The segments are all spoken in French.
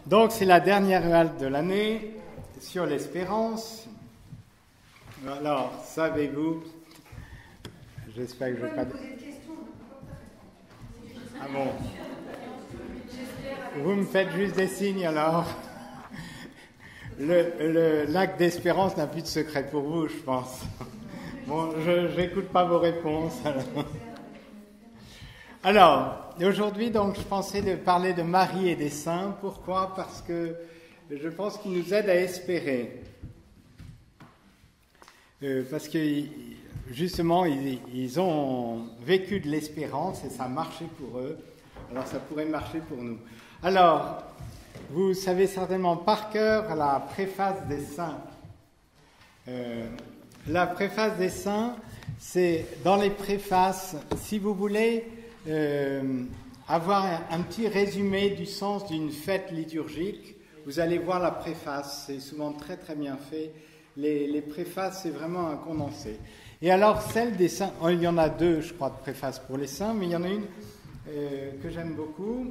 Donc c'est la dernière halte de l'année sur l'espérance. Alors, savez-vous, j'espère que je ne vais pas... Ah bon. Vous me faites juste des signes alors. Le lac d'espérance n'a plus de secret pour vous, je pense. Bon, je n'écoute pas vos réponses. Alors, aujourd'hui, donc, je pensais de parler de Marie et des saints. Pourquoi ? Parce que je pense qu'ils nous aident à espérer. Parce que, justement, ils ont vécu de l'espérance et ça a marché pour eux. Alors, ça pourrait marcher pour nous. Alors, vous savez certainement par cœur la préface des saints. La préface des saints, c'est dans les préfaces, si vous voulez avoir un petit résumé du sens d'une fête liturgique, vous allez voir la préface, c'est souvent très très bien fait. Les préfaces, c'est vraiment un condensé. Et alors, celle des saints, il y en a deux, je crois, de préfaces pour les saints, mais il y en a une que j'aime beaucoup.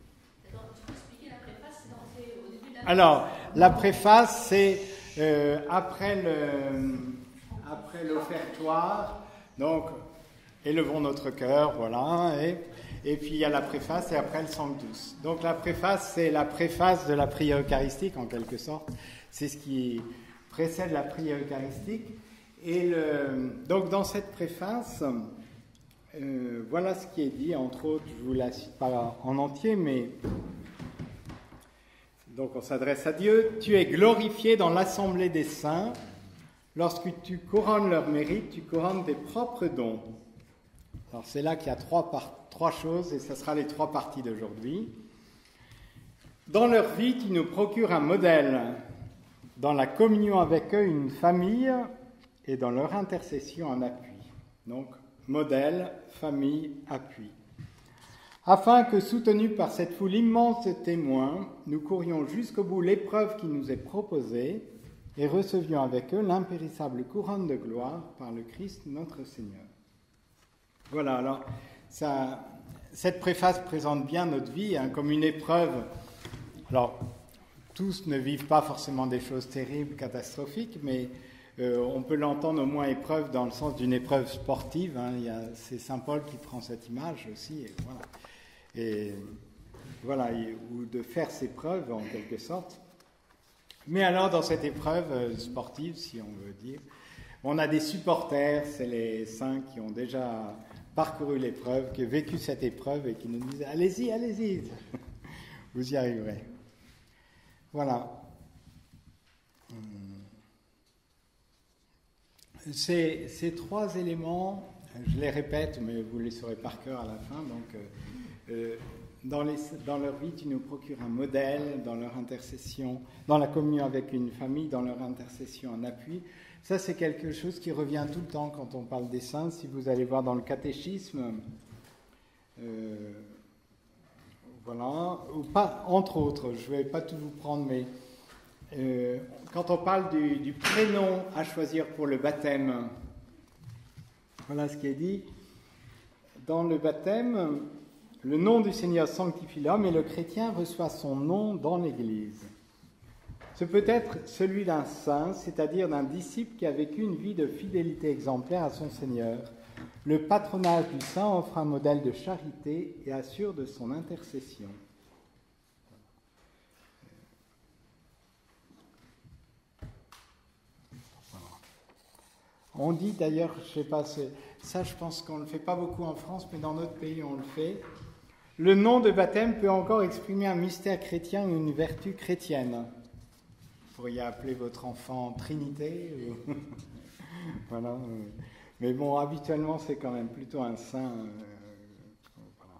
Alors, la préface, c'est après l'offertoire, donc, élevons notre cœur, voilà, et puis il y a la préface, et après le Sanctus. Donc, la préface, c'est la préface de la prière eucharistique, en quelque sorte. C'est ce qui précède la prière eucharistique. Et donc, dans cette préface, voilà ce qui est dit, entre autres, je ne vous la cite pas en entier, mais... Donc on s'adresse à Dieu. Tu es glorifié dans l'assemblée des saints. Lorsque tu couronnes leur mérite, tu couronnes tes propres dons. Alors c'est là qu'il y a trois choses, et ce sera les trois parties d'aujourd'hui. Dans leur vie, tu nous procures un modèle. Dans la communion avec eux, une famille, et dans leur intercession, un appui. Donc modèle, famille, appui. Afin que, soutenus par cette foule immense de témoins, nous courions jusqu'au bout l'épreuve qui nous est proposée et recevions avec eux l'impérissable couronne de gloire par le Christ notre Seigneur. Voilà, alors, cette préface présente bien notre vie comme une épreuve. Alors, tous ne vivent pas forcément des choses terribles, catastrophiques, mais on peut l'entendre au moins épreuve dans le sens d'une épreuve sportive. C'est Saint Paul qui prend cette image aussi, et voilà. Ou de faire ses preuves en quelque sorte. Mais alors dans cette épreuve sportive, si on veut dire, on a des supporters, c'est les saints qui ont déjà parcouru l'épreuve, qui ont vécu cette épreuve et qui nous disent « Allez-y, vous y arriverez ». Voilà. Ces trois éléments, je les répète, mais vous les saurez par cœur à la fin, donc... dans leur vie, tu nous procures un modèle, dans leur intercession, dans la communion avec une famille, dans leur intercession, un appui. Ça, c'est quelque chose qui revient tout le temps quand on parle des saints. Si vous allez voir dans le catéchisme, voilà, ou pas, entre autres, je ne vais pas tout vous prendre, mais quand on parle du prénom à choisir pour le baptême, voilà ce qui est dit. Dans le baptême, le nom du Seigneur sanctifie l'homme et le chrétien reçoit son nom dans l'Église. Ce peut être celui d'un saint, c'est-à-dire d'un disciple qui a vécu une vie de fidélité exemplaire à son Seigneur. Le patronage du saint offre un modèle de charité et assure de son intercession. On dit d'ailleurs, je ne sais pas, ça je pense qu'on ne le fait pas beaucoup en France, mais dans notre pays on le fait. Le nom de baptême peut encore exprimer un mystère chrétien ou une vertu chrétienne. Vous pourriez appeler votre enfant Trinité. Voilà. Mais bon, habituellement, c'est quand même plutôt un saint. Voilà.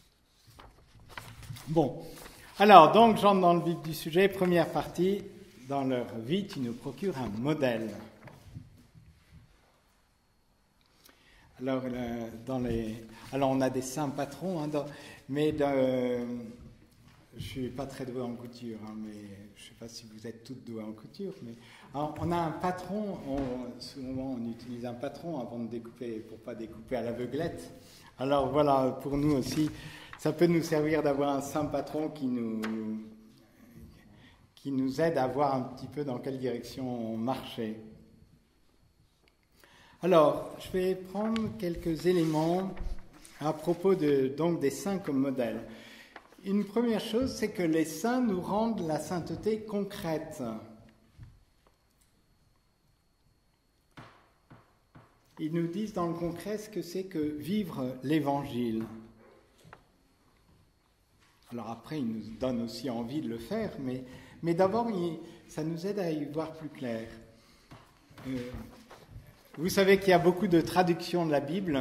Bon. Alors, donc, j'entre dans le vif du sujet. Première partie. Dans leur vie, tu nous procures un modèle. Alors, on a des saints patrons, mais je ne suis pas très doué en couture, mais je ne sais pas si vous êtes toutes douées en couture, mais on a un patron, souvent on utilise un patron avant de découper, pour ne pas découper à l'aveuglette. Alors voilà, pour nous aussi, ça peut nous servir d'avoir un saint patron qui qui nous aident à voir un petit peu dans quelle direction marcher. Alors, je vais prendre quelques éléments à propos donc des saints comme modèle. Une première chose, c'est que les saints nous rendent la sainteté concrète. Ils nous disent dans le concret ce que c'est que vivre l'Évangile. Alors après, ils nous donnent aussi envie de le faire, mais d'abord, ça nous aide à y voir plus clair. Vous savez qu'il y a beaucoup de traductions de la Bible.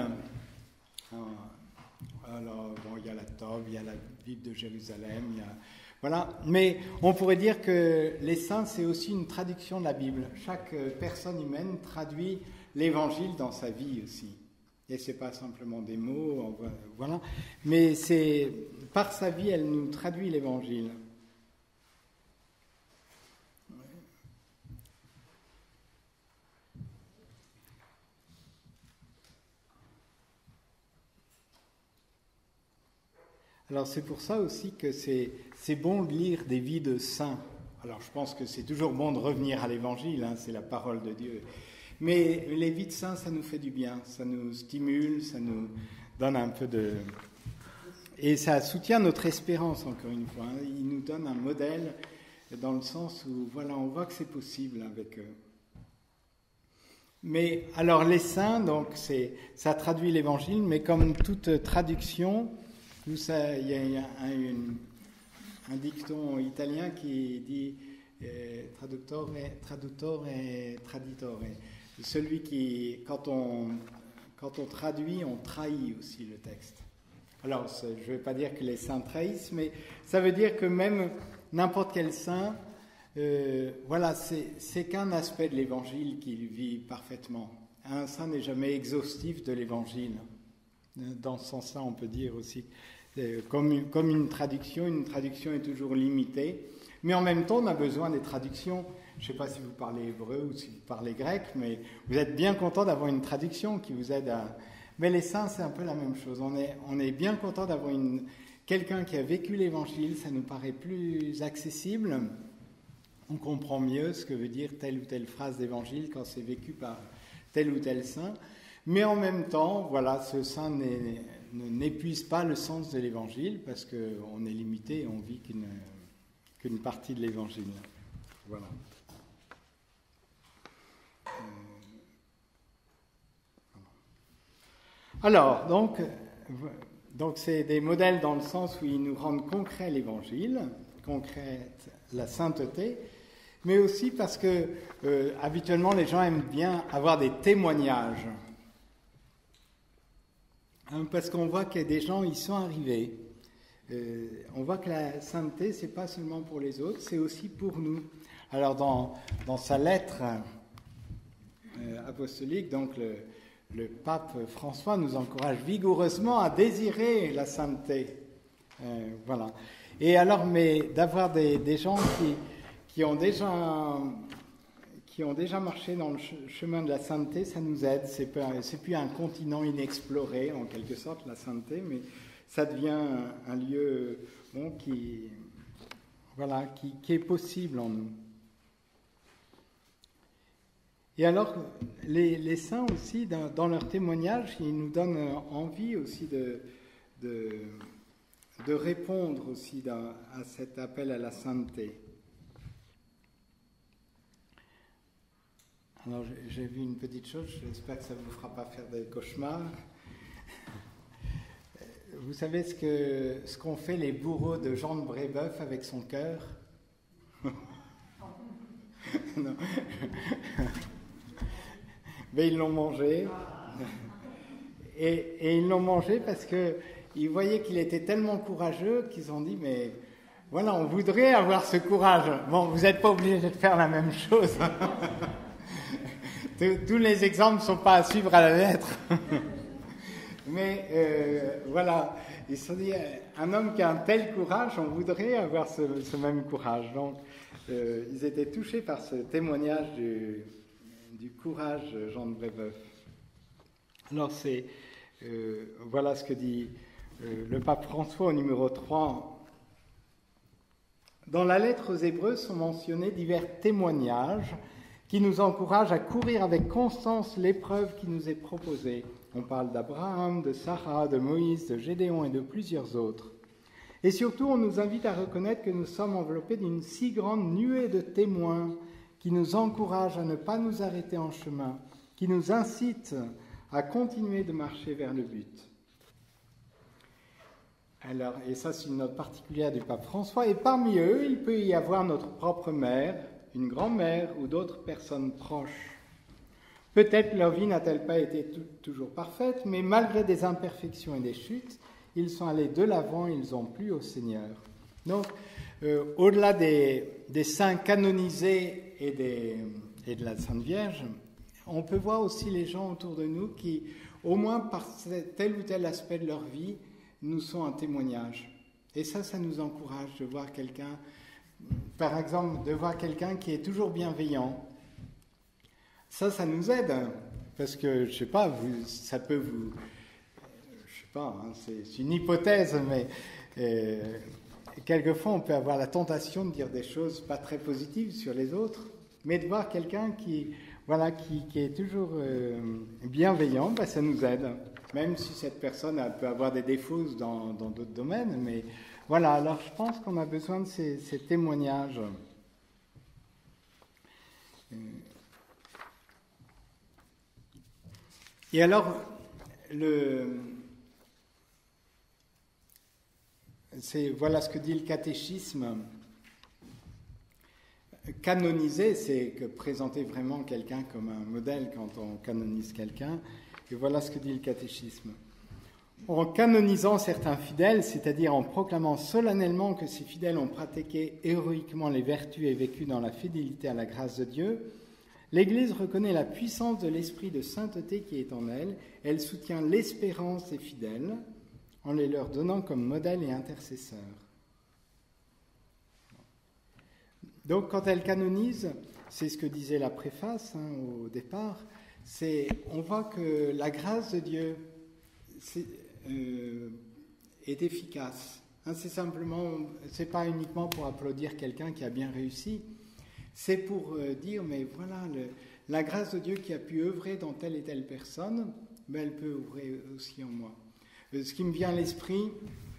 Alors, bon, il y a la Tov, il y a la Bible de Jérusalem, voilà. Mais on pourrait dire que les saints, c'est aussi une traduction de la Bible. Chaque personne humaine traduit l'Évangile dans sa vie aussi. Et ce n'est pas simplement des mots, voilà. Mais c'est par sa vie, elle nous traduit l'Évangile. Alors c'est pour ça aussi que c'est bon de lire des vies de saints. Alors je pense que c'est toujours bon de revenir à l'Évangile, c'est la parole de Dieu. Mais les vies de saints, ça nous fait du bien, ça nous stimule, ça nous donne un peu de... Et ça soutient notre espérance, encore une fois. Il nous donne un modèle dans le sens où, voilà, on voit que c'est possible avec eux. Mais alors les saints, donc ça traduit l'Évangile, mais comme toute traduction... Il y a un dicton italien qui dit traduttore et traditore. Celui qui, quand on traduit, on trahit aussi le texte. Alors, je ne vais pas dire que les saints trahissent, mais ça veut dire que même n'importe quel saint, voilà, c'est qu'un aspect de l'Évangile qu'il vit parfaitement. Un saint n'est jamais exhaustif de l'Évangile. Dans ce sens-là, on peut dire aussi, comme une traduction est toujours limitée, mais en même temps, on a besoin des traductions. Je ne sais pas si vous parlez hébreu ou si vous parlez grec, mais vous êtes bien content d'avoir une traduction qui vous aide à... Mais les saints, c'est un peu la même chose. On est bien content d'avoir quelqu'un qui a vécu l'Évangile, ça nous paraît plus accessible. On comprend mieux ce que veut dire telle ou telle phrase d'Évangile quand c'est vécu par tel ou tel saint. Mais en même temps, voilà, ce saint n'épuise pas le sens de l'Évangile parce qu'on est limité et on vit qu'une partie de l'Évangile. Voilà. Alors, donc c'est des modèles dans le sens où ils nous rendent concret l'Évangile, concrète la sainteté, mais aussi parce que habituellement les gens aiment bien avoir des témoignages. Parce qu'on voit que des gens y sont arrivés. On voit que la sainteté, c'est pas seulement pour les autres, c'est aussi pour nous. Alors dans sa lettre apostolique, donc le pape François nous encourage vigoureusement à désirer la sainteté. Voilà. Et alors, mais d'avoir des gens qui ont déjà marché dans le chemin de la sainteté, ça nous aide. C'est plus un continent inexploré, en quelque sorte, la sainteté, mais ça devient un lieu qui est possible en nous. Et alors, les saints aussi, dans leur témoignage, ils nous donnent envie aussi de répondre aussi à cet appel à la sainteté. Alors, j'ai vu une petite chose, j'espère que ça ne vous fera pas faire des cauchemars. Vous savez ce qu'ont fait les bourreaux de Jean de Brébeuf avec son cœur? Non. Mais ils l'ont mangé. Et ils l'ont mangé parce qu'ils voyaient qu'il était tellement courageux qu'ils ont dit, mais voilà, on voudrait avoir ce courage. Bon, vous n'êtes pas obligé de faire la même chose. Tous les exemples ne sont pas à suivre à la lettre. Mais voilà, ils se sont dit, un homme qui a un tel courage, on voudrait avoir ce même courage. Donc, ils étaient touchés par ce témoignage du courage de Jean de Brébeuf. Alors, voilà ce que dit le pape François au numéro 3 Dans la lettre aux Hébreux sont mentionnés divers témoignages qui nous encouragent à courir avec constance l'épreuve qui nous est proposée. On parle d'Abraham, de Sarah, de Moïse, de Gédéon et de plusieurs autres. Et surtout, on nous invite à reconnaître que nous sommes enveloppés d'une si grande nuée de témoins qui nous encouragent à ne pas nous arrêter en chemin, qui nous incitent à continuer de marcher vers le but. Alors, et ça, c'est une note particulière du pape François. Et parmi eux, il peut y avoir notre propre mère, une grand-mère ou d'autres personnes proches. Peut-être leur vie n'a-t-elle pas été toujours parfaite, mais malgré des imperfections et des chutes, ils sont allés de l'avant et ils ont plu au Seigneur. Donc, au-delà des saints canonisés et de la Sainte Vierge, on peut voir aussi les gens autour de nous qui, au moins par tel ou tel aspect de leur vie, nous sont un témoignage. Et ça nous encourage de voir quelqu'un, par exemple, de voir quelqu'un qui est toujours bienveillant. Ça nous aide, parce que, je sais pas, ça peut vous... Je sais pas, hein, c'est une hypothèse, mais quelquefois on peut avoir la tentation de dire des choses pas très positives sur les autres, mais de voir quelqu'un qui est toujours bienveillant, ça nous aide. Même si cette personne peut avoir des défauts dans d'autres domaines. Mais voilà, alors je pense qu'on a besoin de ces témoignages. Et alors, voilà ce que dit le catéchisme. Canoniser, c'est que présenter vraiment quelqu'un comme un modèle quand on canonise quelqu'un. Et voilà ce que dit le catéchisme. En canonisant certains fidèles, c'est-à-dire en proclamant solennellement que ces fidèles ont pratiqué héroïquement les vertus et vécu dans la fidélité à la grâce de Dieu, l'Église reconnaît la puissance de l'esprit de sainteté qui est en elle. Elle soutient l'espérance des fidèles en les leur donnant comme modèle et intercesseur. Donc quand elle canonise, c'est ce que disait la préface au départ, on voit que la grâce de Dieu est efficace. C'est pas uniquement pour applaudir quelqu'un qui a bien réussi, c'est pour dire, mais voilà, la grâce de Dieu qui a pu œuvrer dans telle et telle personne, elle peut œuvrer aussi en moi. Ce qui me vient à l'esprit,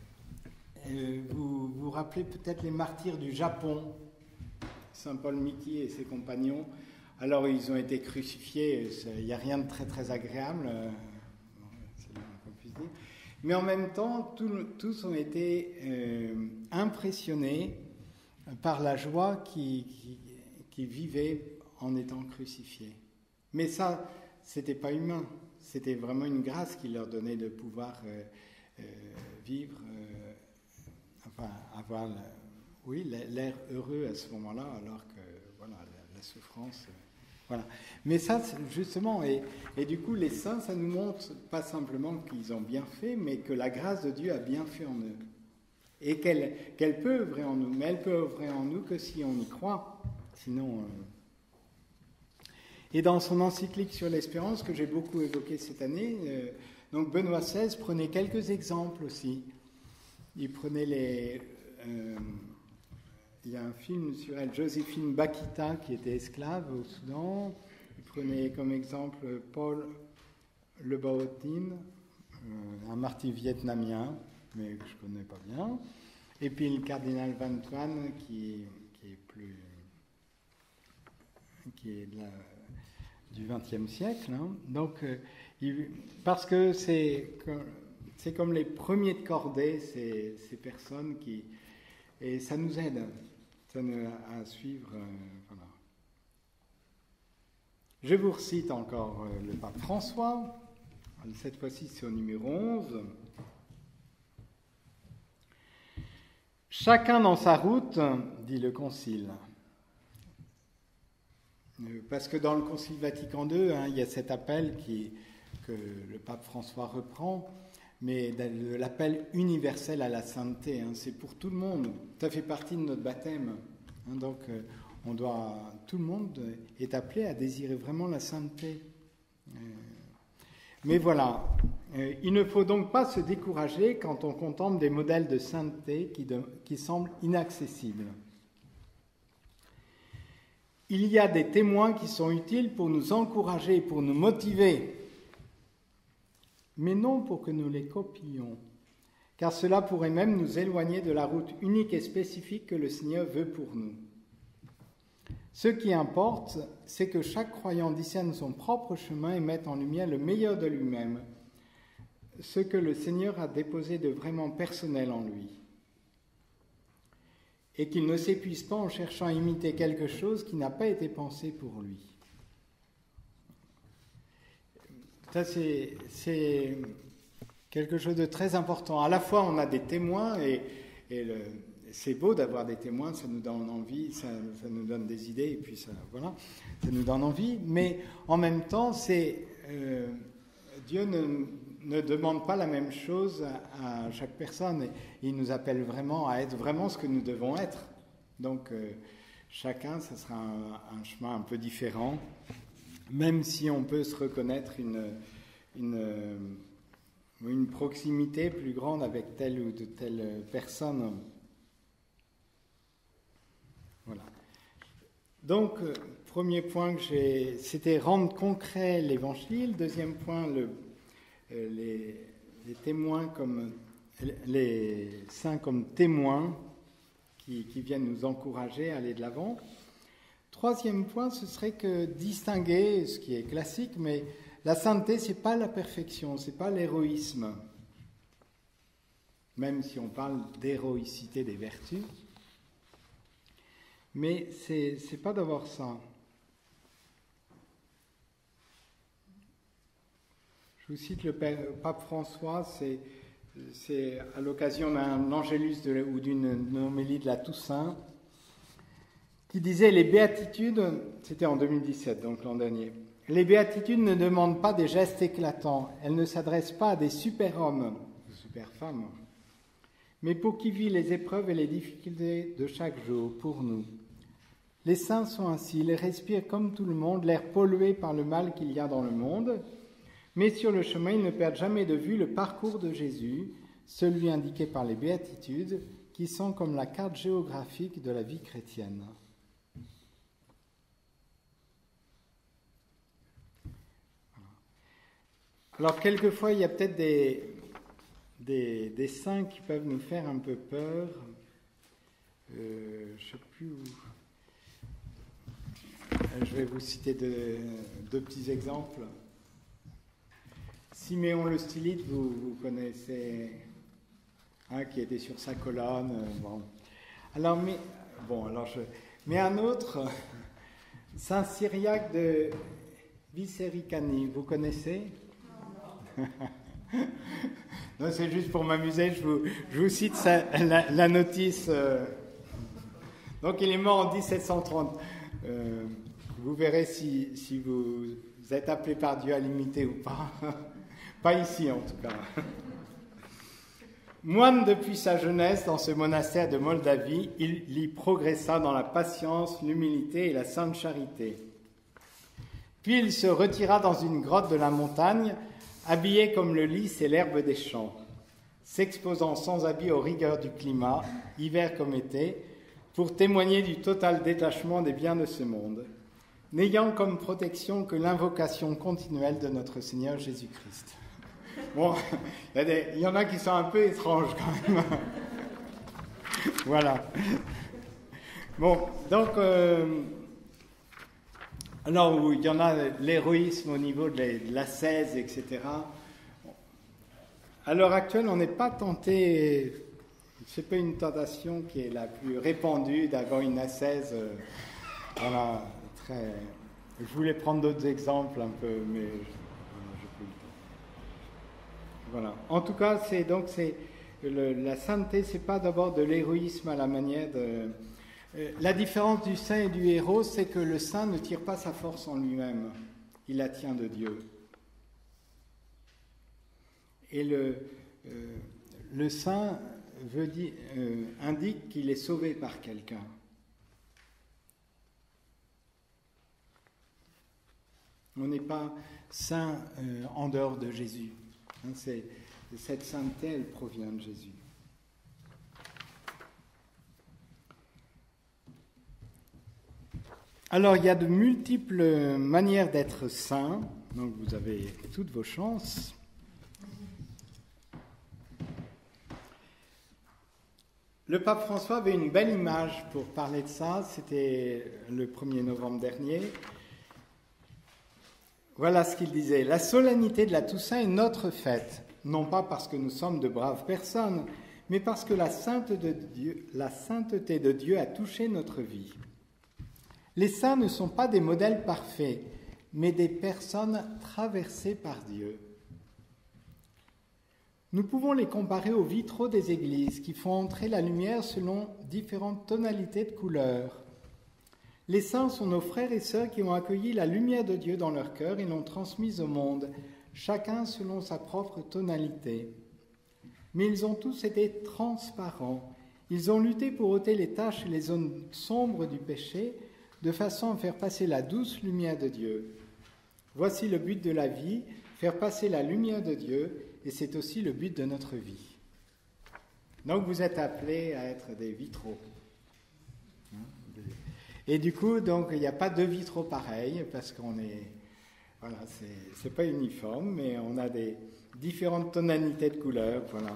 vous vous rappelez peut-être les martyrs du Japon, Saint Paul Miki et ses compagnons. Alors, ils ont été crucifiés, il n'y a rien de très, très agréable, c'est le moins qu'on puisse dire. Mais en même temps, tous ont été impressionnés par la joie qu'ils vivaient en étant crucifiés. Mais ça, ce n'était pas humain, c'était vraiment une grâce qui leur donnait de pouvoir vivre, avoir l'air heureux à ce moment-là, alors que voilà, la souffrance... Voilà. Mais ça, justement, et du coup, les saints, ça nous montre pas simplement qu'ils ont bien fait, mais que la grâce de Dieu a bien fait en eux. Et qu'elle peut œuvrer en nous, mais elle peut œuvrer en nous que si on y croit. Sinon... Et dans son encyclique sur l'espérance, que j'ai beaucoup évoqué cette année, donc Benoît XVI prenait quelques exemples aussi. Il prenait il y a un film sur elle, Joséphine Bakita, qui était esclave au Soudan. Il prenait comme exemple Paul Lebaotin, un martyr vietnamien, mais que je ne connais pas bien. Et puis le cardinal Van Tuan, qui est du XXe siècle. Hein. Donc, parce que c'est comme les premiers de cordée, ces personnes qui... Et ça nous aide à suivre. Voilà. Je vous recite encore le pape François. Cette fois-ci, c'est au numéro 11. Chacun dans sa route, dit le Concile. Parce que dans le Concile Vatican II, il y a cet appel que le pape François reprend, mais l'appel universel à la sainteté, c'est pour tout le monde. Ça fait partie de notre baptême. Donc, tout le monde est appelé à désirer vraiment la sainteté. Mais voilà, il ne faut donc pas se décourager quand on contemple des modèles de sainteté qui semblent inaccessibles. il y a des témoins qui sont utiles pour nous encourager, pour nous motiver, mais non pour que nous les copions, car cela pourrait même nous éloigner de la route unique et spécifique que le Seigneur veut pour nous. Ce qui importe, c'est que chaque croyant discerne son propre chemin et mette en lumière le meilleur de lui-même, ce que le Seigneur a déposé de vraiment personnel en lui, et qu'il ne s'épuise pas en cherchant à imiter quelque chose qui n'a pas été pensé pour lui. Ça, c'est quelque chose de très important. À la fois, on a des témoins, et c'est beau d'avoir des témoins, ça nous donne envie, ça nous donne des idées, et puis ça nous donne envie, mais en même temps, Dieu ne demande pas la même chose à chaque personne. Il nous appelle vraiment à être vraiment ce que nous devons être. Donc, chacun, ce sera un chemin un peu différent, même si on peut se reconnaître une proximité plus grande avec telle ou telle personne. Voilà. Donc, premier point c'était rendre concret l'évangile. Deuxième point, les témoins comme les saints comme témoins qui viennent nous encourager à aller de l'avant. Troisième point, ce serait que distinguer, ce qui est classique, mais la sainteté, c'est pas la perfection, c'est pas l'héroïsme. Même si on parle d'héroïcité des vertus, mais c'est pas d'avoir ça. Je vous cite le pape François, c'est à l'occasion d'un angélus ou d'une homélie de la Toussaint, qui disait les béatitudes, c'était en 2017, donc l'an dernier, les béatitudes ne demandent pas des gestes éclatants, elles ne s'adressent pas à des super-hommes ou super-femmes, mais pour qui vit les épreuves et les difficultés de chaque jour, pour nous. Les saints sont ainsi, ils respirent comme tout le monde, l'air pollué par le mal qu'il y a dans le monde, mais sur le chemin, ils ne perdent jamais de vue le parcours de Jésus, celui indiqué par les béatitudes, qui sont comme la carte géographique de la vie chrétienne. Alors, quelquefois, il y a peut-être des saints qui peuvent nous faire un peu peur. Je ne sais plus où. Je vais vous citer deux petits exemples. Siméon le Stylite, vous connaissez, qui était sur sa colonne. Bon. Mais un autre, Saint Cyriaque de Vicericani, vous connaissez? Non, c'est juste pour m'amuser, je vous cite la notice. Donc il est mort en 1730. Vous verrez si vous êtes appelé par Dieu à l'imiter ou pas. Pas ici en tout cas. Moine depuis sa jeunesse dans ce monastère de Moldavie, il y progressa dans la patience, l'humilité et la sainte charité. Puis il se retira dans une grotte de la montagne, habillé comme le lys et l'herbe des champs, s'exposant sans habit aux rigueurs du climat, hiver comme été, pour témoigner du total détachement des biens de ce monde, n'ayant comme protection que l'invocation continuelle de notre Seigneur Jésus-Christ. Bon, il y en a qui sont un peu étranges quand même. Voilà. Bon, donc, alors il y en a l'héroïsme au niveau de l'ascèse, etc. À l'heure actuelle, on n'est pas tenté, c'est pas une tentation qui est la plus répandue d'avoir une ascèse. Voilà, très. Je voulais prendre d'autres exemples un peu, mais je peux. Voilà. En tout cas, la sainteté, c'est pas d'abord de l'héroïsme à la manière de. La différence du saint et du héros, c'est que le saint ne tire pas sa force en lui-même, il la tient de Dieu. Et le saint indique qu'il est sauvé par quelqu'un. On n'est pas saint en dehors de Jésus. Cette sainteté, elle provient de Jésus. Alors, il y a de multiples manières d'être saint, donc vous avez toutes vos chances. Le pape François avait une belle image pour parler de ça, c'était le 1er novembre dernier. Voilà ce qu'il disait. La solennité de la Toussaint est notre fête, non pas parce que nous sommes de braves personnes, mais parce que la sainteté de Dieu a touché notre vie. Les saints ne sont pas des modèles parfaits, mais des personnes traversées par Dieu. Nous pouvons les comparer aux vitraux des églises qui font entrer la lumière selon différentes tonalités de couleurs. Les saints sont nos frères et sœurs qui ont accueilli la lumière de Dieu dans leur cœur et l'ont transmise au monde, chacun selon sa propre tonalité. Mais ils ont tous été transparents. Ils ont lutté pour ôter les taches et les zones sombres du péché, de façon à faire passer la douce lumière de Dieu. Voici le but de la vie, faire passer la lumière de Dieu, et c'est aussi le but de notre vie. Donc vous êtes appelés à être des vitraux. Et du coup, donc il n'y a pas deux vitraux pareils, parce qu'on est... Voilà, c'est pas uniforme, mais on a des différentes tonalités de couleurs, voilà.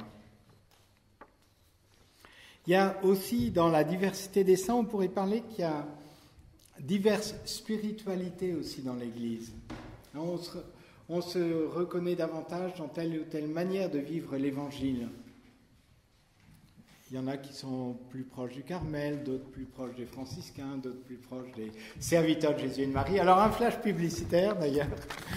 Il y a aussi, dans la diversité des saints, on pourrait parler qu'il y a diverses spiritualités aussi dans l'Église. On se reconnaît davantage dans telle ou telle manière de vivre l'Évangile. Il y en a qui sont plus proches du Carmel, d'autres plus proches des franciscains, d'autres plus proches des serviteurs de Jésus et de Marie. Alors un flash publicitaire d'ailleurs.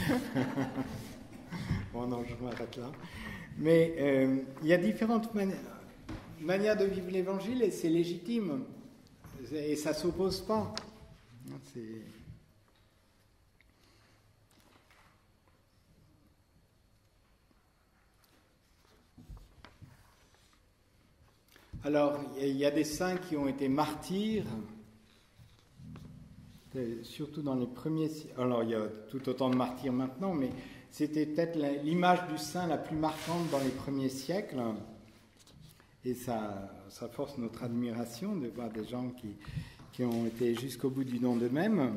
Bon non, je m'arrête là. Mais il y a différentes manières de vivre l'Évangile et c'est légitime. Et ça ne s'oppose pas. Alors, il y a des saints qui ont été martyrs, surtout dans les premiers siècles. Alors, il y a tout autant de martyrs maintenant, mais c'était peut-être l'image du saint la plus marquante dans les premiers siècles. Et ça force notre admiration de voir des gens qui ont été jusqu'au bout du don d'eux-mêmes.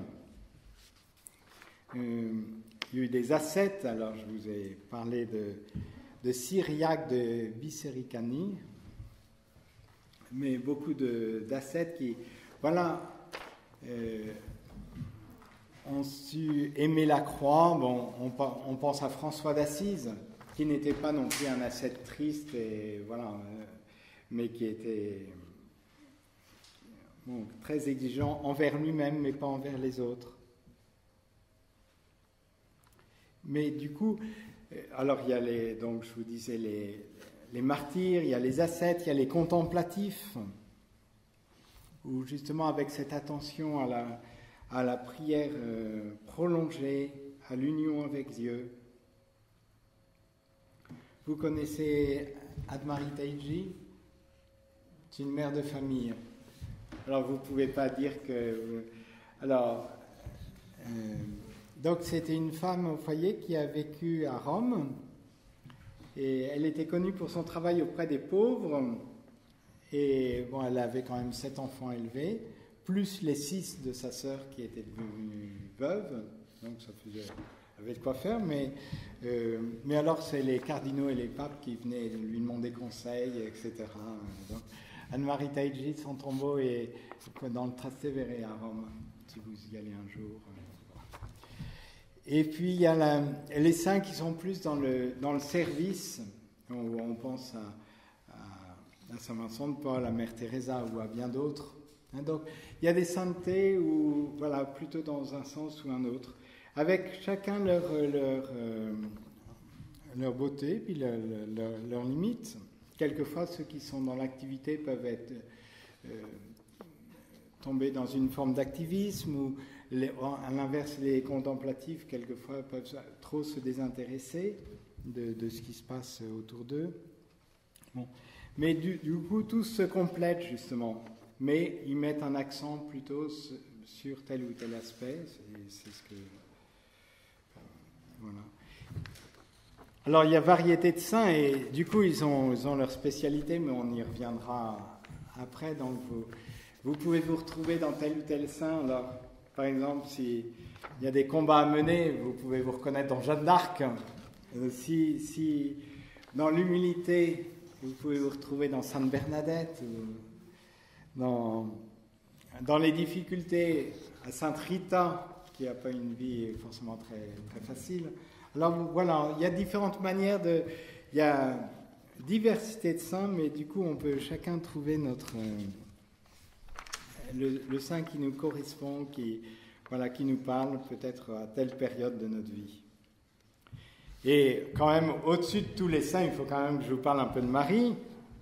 Il y a eu des ascètes, alors je vous ai parlé de Cyriaque de Bicéricani, mais beaucoup d'ascètes qui, voilà, ont su aimer la croix. Bon, on pense à François d'Assise, qui n'était pas non plus un ascète triste, et voilà, mais qui était très exigeant envers lui-même, mais pas envers les autres. Mais du coup, alors il y a donc je vous disais les martyrs, il y a les ascètes, il y a les contemplatifs, où justement avec cette attention à la prière prolongée, à l'union avec Dieu. Vous connaissez Admarie Taiji? C'est une mère de famille. Alors vous ne pouvez pas dire que... Alors, donc c'était une femme au foyer qui a vécu à Rome, et elle était connue pour son travail auprès des pauvres, et bon, elle avait quand même 7 enfants élevés, plus les 6 de sa sœur qui était devenue veuve, donc ça faisait... avait de quoi faire, mais alors c'est les cardinaux et les papes qui venaient lui demander conseil, etc. Donc, Anne-Marie Taiji, son tombeau est dans le Trastevere à Rome, si vous y allez un jour. Et puis il y a les saints qui sont plus dans le service, où on pense à Saint-Vincent de Paul, à Mère Teresa ou à bien d'autres. Donc il y a des saintetés où, voilà, plutôt dans un sens ou un autre, avec chacun leur beauté, puis leurs limites. Quelquefois, ceux qui sont dans l'activité peuvent être tomber dans une forme d'activisme, ou à l'inverse, les contemplatifs, quelquefois, peuvent trop se désintéresser de ce qui se passe autour d'eux. Bon. Mais du coup, tous se complètent, justement. Mais ils mettent un accent plutôt sur tel ou tel aspect. C'est ce que... Voilà. Alors, il y a variété de saints, et du coup, ils ont leur spécialité, mais on y reviendra après. Donc, vous pouvez vous retrouver dans tel ou tel saint. Alors, par exemple, s'il y a des combats à mener, vous pouvez vous reconnaître dans Jeanne d'Arc. Si dans l'humilité, vous pouvez vous retrouver dans Sainte Bernadette, ou dans les difficultés à Sainte Rita, qui n'a pas une vie forcément très, très facile. Alors voilà, il y a différentes manières il y a diversité de saints, mais du coup on peut chacun trouver le saint qui nous correspond, qui nous parle peut-être à telle période de notre vie. Et quand même, au-dessus de tous les saints, il faut quand même que je vous parle un peu de Marie.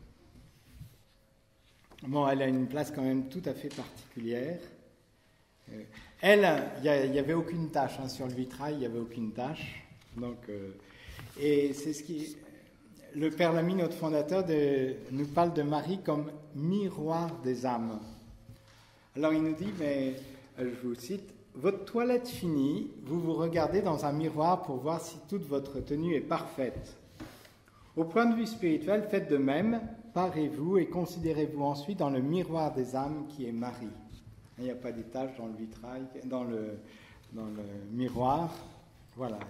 Bon, elle a une place quand même tout à fait particulière. Elle, il n'y avait aucune tache sur le vitrail, il n'y avait aucune tache. Donc, et c'est ce qui... Le Père Lamy, notre fondateur, nous parle de Marie comme miroir des âmes. Alors il nous dit, mais je vous cite, « Votre toilette finie, vous vous regardez dans un miroir pour voir si toute votre tenue est parfaite. Au point de vue spirituel, faites de même, parez-vous et considérez-vous ensuite dans le miroir des âmes qui est Marie. » Il n'y a pas des taches dans le vitrail, dans le miroir. Voilà.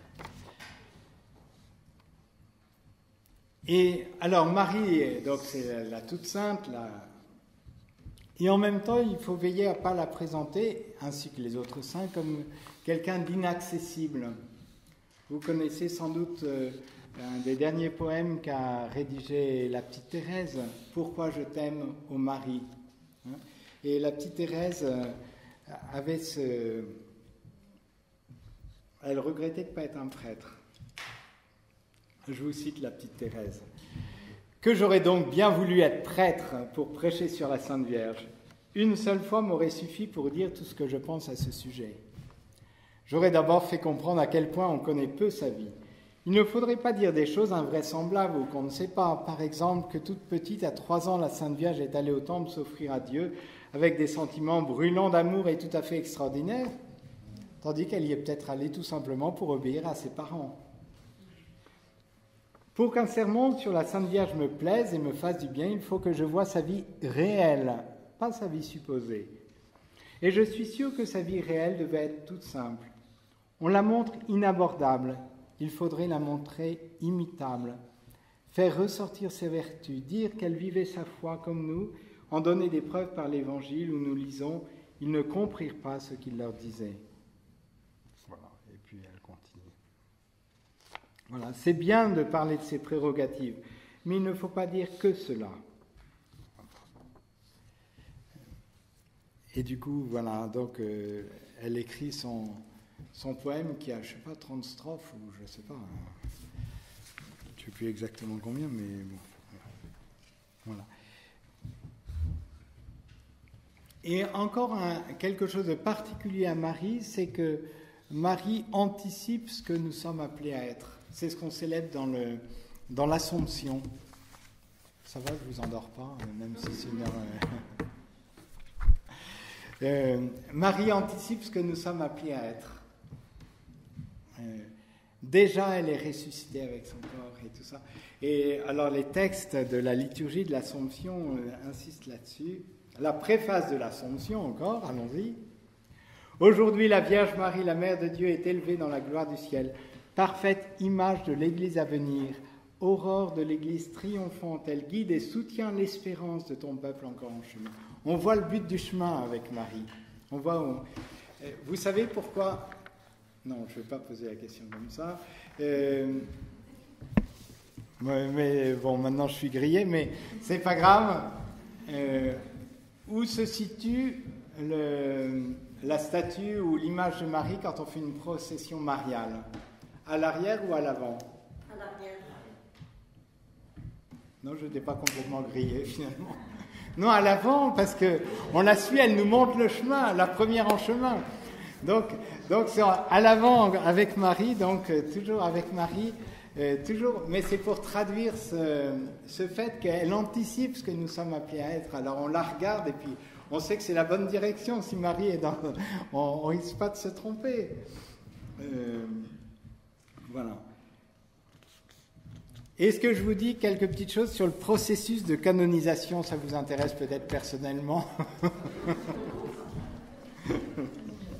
Et alors Marie, donc c'est la toute sainte, et en même temps il faut veiller à ne pas la présenter, ainsi que les autres saints, comme quelqu'un d'inaccessible. Vous connaissez sans doute un des derniers poèmes qu'a rédigé la petite Thérèse, « Pourquoi je t'aime, ô Marie ». Et la petite Thérèse avait elle regrettait de ne pas être un prêtre. Je vous cite la petite Thérèse. « Que j'aurais donc bien voulu être prêtre pour prêcher sur la Sainte Vierge. Une seule fois m'aurait suffi pour dire tout ce que je pense à ce sujet. J'aurais d'abord fait comprendre à quel point on connaît peu sa vie. Il ne faudrait pas dire des choses invraisemblables ou qu'on ne sait pas. Par exemple, que toute petite, à 3 ans, la Sainte Vierge est allée au temple s'offrir à Dieu avec des sentiments brûlants d'amour et tout à fait extraordinaires, tandis qu'elle y est peut-être allée tout simplement pour obéir à ses parents. Pour qu'un sermon sur la Sainte Vierge me plaise et me fasse du bien, il faut que je voie sa vie réelle, pas sa vie supposée. Et je suis sûr que sa vie réelle devait être toute simple. On la montre inabordable, il faudrait la montrer imitable, faire ressortir ses vertus, dire qu'elle vivait sa foi comme nous, en donner des preuves par l'Évangile où nous lisons « Ils ne comprirent pas ce qu'il leur disait ». Voilà, et puis elle continue. Voilà, c'est bien de parler de ses prérogatives, mais il ne faut pas dire que cela. Et du coup, voilà, donc elle écrit son poème qui a, je ne sais pas, 30 strophes, ou je ne sais pas, je ne sais plus exactement combien, mais bon, voilà. Et encore quelque chose de particulier à Marie, c'est que Marie anticipe ce que nous sommes appelés à être. C'est ce qu'on célèbre dans l'Assomption. Ça va, je ne vous endors pas, même si c'est une heure... Marie anticipe ce que nous sommes appelés à être. Déjà, elle est ressuscitée avec son corps et tout ça. Et alors, les textes de la liturgie de l'Assomption insistent là-dessus. La préface de l'Assomption encore, allons-y. Aujourd'hui, la Vierge Marie, la Mère de Dieu, est élevée dans la gloire du ciel. Parfaite image de l'Église à venir, aurore de l'Église triomphante, elle guide et soutient l'espérance de ton peuple encore en chemin. On voit le but du chemin avec Marie. On voit. Vous savez pourquoi? Non, je ne vais pas poser la question comme ça. Mais bon, maintenant je suis grillé, mais c'est pas grave. Où se situe la statue ou l'image de Marie quand on fait une procession mariale? À l'arrière ou à l'avant? À l'arrière. Non, je n'étais pas complètement grillé finalement. Non, à l'avant, parce qu'on la suit, elle nous montre le chemin, la première en chemin. Donc c'est à l'avant avec Marie, donc toujours avec Marie, toujours. Mais c'est pour traduire ce fait qu'elle anticipe ce que nous sommes appelés à être. Alors on la regarde et puis on sait que c'est la bonne direction. Si Marie est dans... On ne risque pas de se tromper. Voilà. Est-ce que je vous dis quelques petites choses sur le processus de canonisation? Ça vous intéresse peut-être personnellement?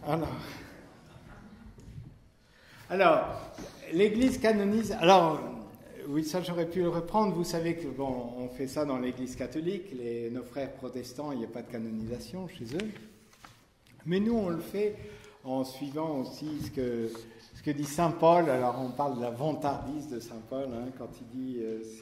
Alors, l'Église canonise. Alors, oui, ça j'aurais pu le reprendre. Vous savez que bon, on fait ça dans l'Église catholique. Nos frères protestants, il n'y a pas de canonisation chez eux. Mais nous, on le fait en suivant aussi ce que dit saint Paul. Alors, on parle de la vantardise de saint Paul quand il dit,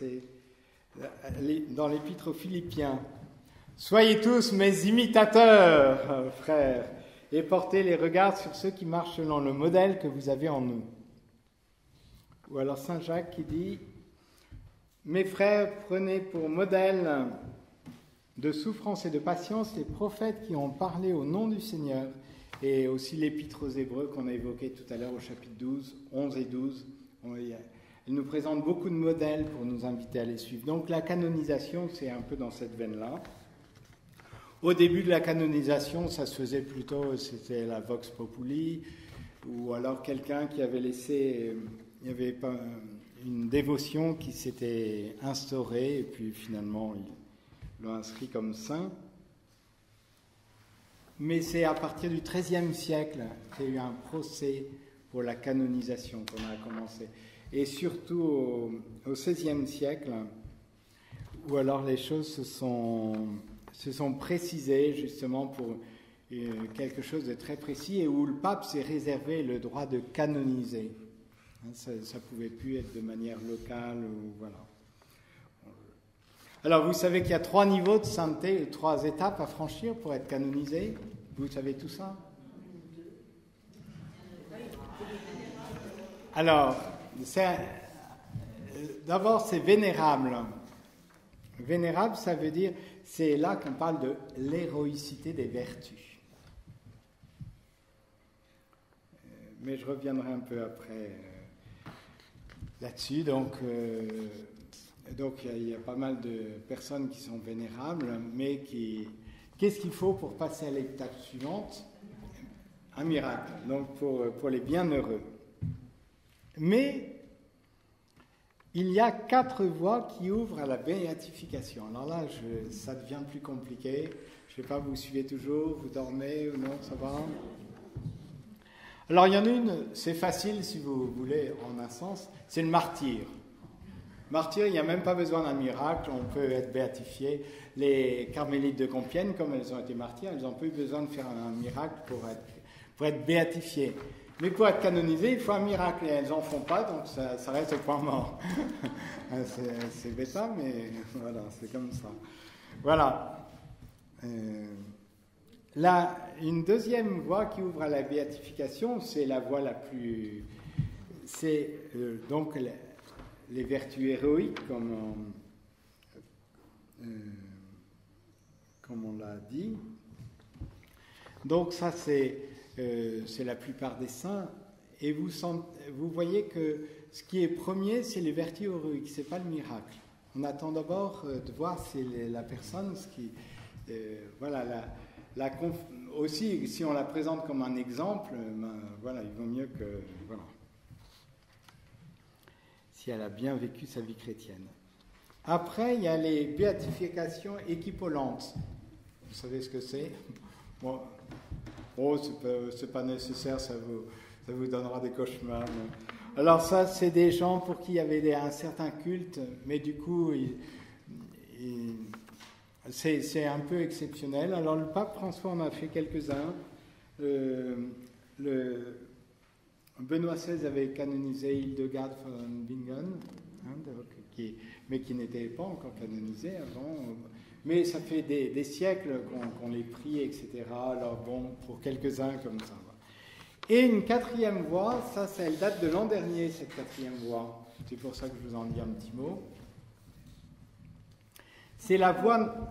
dans l'Épître aux Philippiens, « Soyez tous mes imitateurs, frères, et portez les regards sur ceux qui marchent selon le modèle que vous avez en nous. » Ou alors saint Jacques qui dit « Mes frères, prenez pour modèle de souffrance et de patience les prophètes qui ont parlé au nom du Seigneur. » Et aussi l'Épître aux Hébreux qu'on a évoqué tout à l'heure au chapitre 12, 11 et 12. Elle nous présente beaucoup de modèles pour nous inviter à les suivre. Donc la canonisation, c'est un peu dans cette veine-là. Au début de la canonisation, ça se faisait plutôt, c'était la vox populi, ou alors quelqu'un qui avait laissé, il y avait pas une dévotion qui s'était instaurée, et puis finalement, ils l'ont inscrit comme saint. Mais c'est à partir du XIIIe siècle qu'il y a eu un procès pour la canonisation qu'on a commencé. Et surtout au XVIe siècle, où alors les choses se sont précisées justement pour quelque chose de très précis et où le pape s'est réservé le droit de canoniser. Ça ne pouvait plus être de manière locale ou voilà. Alors vous savez qu'il y a 3 niveaux de sainteté, 3 étapes à franchir pour être canonisé. Vous savez tout ça? Alors, d'abord c'est vénérable. Vénérable, ça veut dire, c'est là qu'on parle de l'héroïcité des vertus. Mais je reviendrai un peu après là-dessus. Donc il y a pas mal de personnes qui sont vénérables, mais qu'est-ce qu'il faut pour passer à l'étape suivante? Un miracle, donc pour les bienheureux. Mais il y a 4 voies qui ouvrent à la béatification. Alors là, ça devient plus compliqué. Je ne sais pas, vous suivez toujours, vous dormez ou non, ça va? Alors il y en a une, c'est facile si vous voulez, en un sens, c'est le martyre. Martyr, il n'y a même pas besoin d'un miracle, on peut être béatifié. Les carmélites de Compiègne, comme elles ont été martyrs, elles n'ont pas eu besoin de faire un miracle pour être béatifiées. Mais pour être canonisées, il faut un miracle, et elles n'en font pas, donc ça reste au point mort. C'est bêta, mais voilà, c'est comme ça. Voilà. Là, une deuxième voie qui ouvre à la béatification, c'est la voie la plus... C'est donc les vertus héroïques, comme on l'a dit. Donc ça, c'est la plupart des saints. Et vous voyez que ce qui est premier, c'est les vertus héroïques, ce n'est pas le miracle. On attend d'abord de voir si la personne, voilà, aussi, si on la présente comme un exemple, voilà, il vaut mieux que... Voilà. Si elle a bien vécu sa vie chrétienne. Après, il y a les béatifications équipolantes. Vous savez ce que c'est? Bon, c'est pas nécessaire, ça vous donnera des cauchemars. Mais... Alors ça, c'est des gens pour qui il y avait un certain culte, mais du coup, c'est un peu exceptionnel. Alors le pape François en a fait quelques-uns. Benoît XVI avait canonisé Hildegard von Bingen, mais qui n'était pas encore canonisé avant. Mais ça fait des siècles qu'on les prie, etc. Alors bon, pour quelques-uns comme ça. Et une 4e voie, elle date de l'an dernier, cette 4e voie. C'est pour ça que je vous en dis un petit mot. C'est la voie...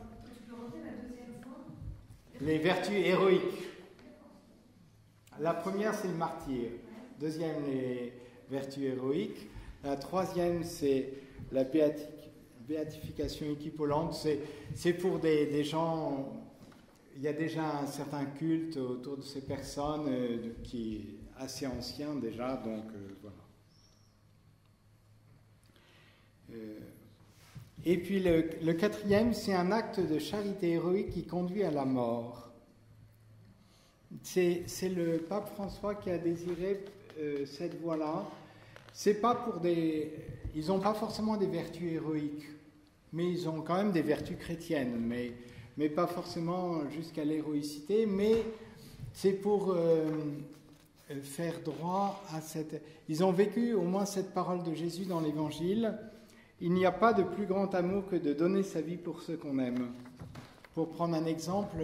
Les vertus héroïques. La première, c'est le martyre. Deuxième, les vertus héroïques. La 3e, c'est la béatification équipolante. C'est pour des gens... Il y a déjà un certain culte autour de ces personnes qui est assez ancien déjà, donc voilà. Et puis le 4e, c'est un acte de charité héroïque qui conduit à la mort. c'est le pape François qui a désiré cette voie-là. C'est pas pour ils n'ont pas forcément des vertus héroïques, mais ils ont quand même des vertus chrétiennes, mais pas forcément jusqu'à l'héroïcité, mais c'est pour faire droit à cette... Ils ont vécu au moins cette parole de Jésus dans l'Évangile. Il n'y a pas de plus grand amour que de donner sa vie pour ceux qu'on aime. Pour prendre un exemple,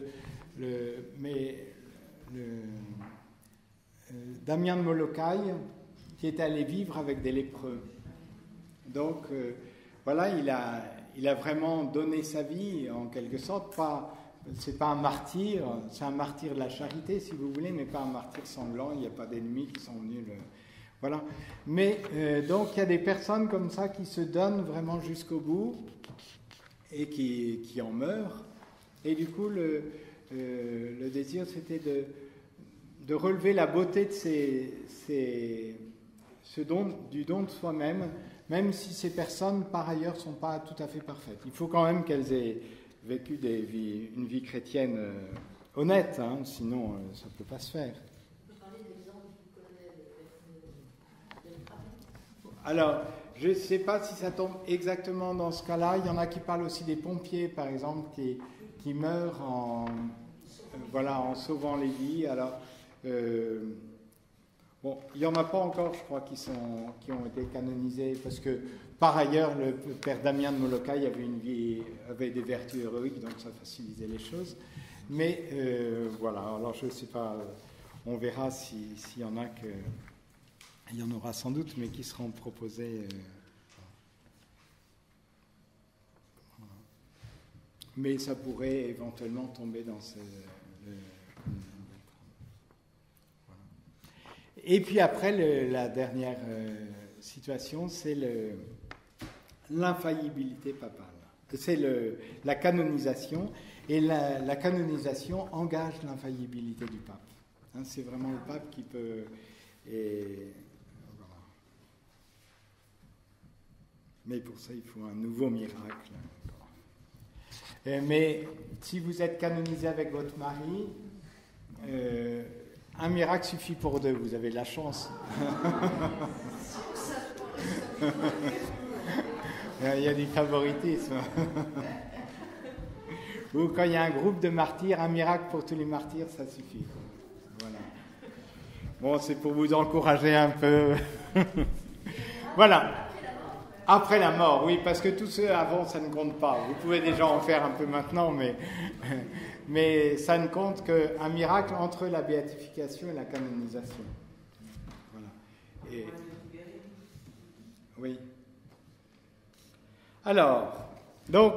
Damien de Molokai, qui est allé vivre avec des lépreux. Donc, voilà, il a vraiment donné sa vie, en quelque sorte. C'est pas un martyr, c'est un martyr de la charité, si vous voulez, mais pas un martyr sanglant. Il n'y a pas d'ennemis qui sont venus Voilà. Mais, donc, il y a des personnes comme ça qui se donnent vraiment jusqu'au bout et qui en meurent. Et du coup, le désir, c'était de relever la beauté de du don de soi-même, même si ces personnes, par ailleurs, ne sont pas tout à fait parfaites. Il faut quand même qu'elles aient vécu une vie chrétienne honnête, hein, sinon ça ne peut pas se faire. Vous parlez d'exemple du colonel Alors, je ne sais pas si ça tombe exactement dans ce cas-là. Il y en a qui parlent aussi des pompiers, par exemple, qui meurent en sauvant les vies. Alors, bon, il n'y en a pas encore, je crois, qui ont été canonisés, parce que, par ailleurs, le père Damien de Molokai avait des vertus héroïques, donc ça facilitait les choses. Mais, voilà, alors je ne sais pas, on verra s'il y en a il y en aura sans doute, mais qui seront proposés. Voilà. Mais ça pourrait éventuellement tomber dans Et puis après, la dernière situation, c'est l'infaillibilité papale. C'est la canonisation, et la canonisation engage l'infaillibilité du pape. Hein, c'est vraiment le pape qui peut... Voilà. Mais pour ça, il faut un nouveau miracle. Mais si vous êtes canonisé avec votre mari... un miracle suffit pour deux, vous avez de la chance. Il y a du favoritisme. Ou quand il y a un groupe de martyrs, un miracle pour tous les martyrs, ça suffit. Voilà. Bon, c'est pour vous encourager un peu. Voilà. Après la mort, oui, parce que tous ceux avant, ça ne compte pas. Vous pouvez déjà en faire un peu maintenant, mais ça ne compte qu'un miracle entre la béatification et la canonisation. Voilà. Oui. Alors, donc,